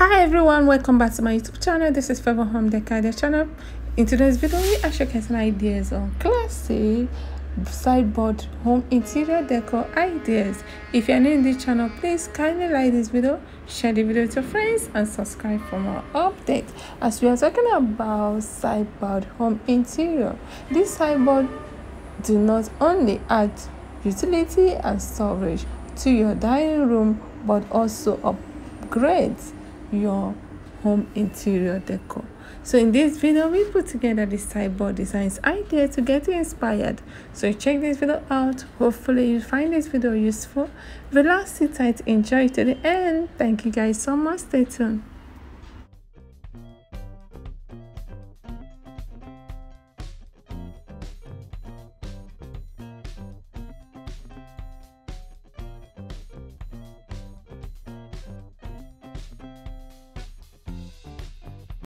Hi everyone, welcome back to my YouTube channel. This is Favor Home Decor channel. In today's video, we are showcasing ideas on classic sideboard home interior decor ideas. If you're new in this channel, please kindly like this video, share the video with your friends, and subscribe for more updates. As we are talking about sideboard home interior, this sideboard do not only add utility and storage to your dining room, but also upgrades your home interior decor. So in this video, we put together the sideboard designs idea to get you inspired. So check this video out. Hopefully you find this video useful. Relax, sit tight, enjoy to the end. Thank you guys so much. Stay tuned.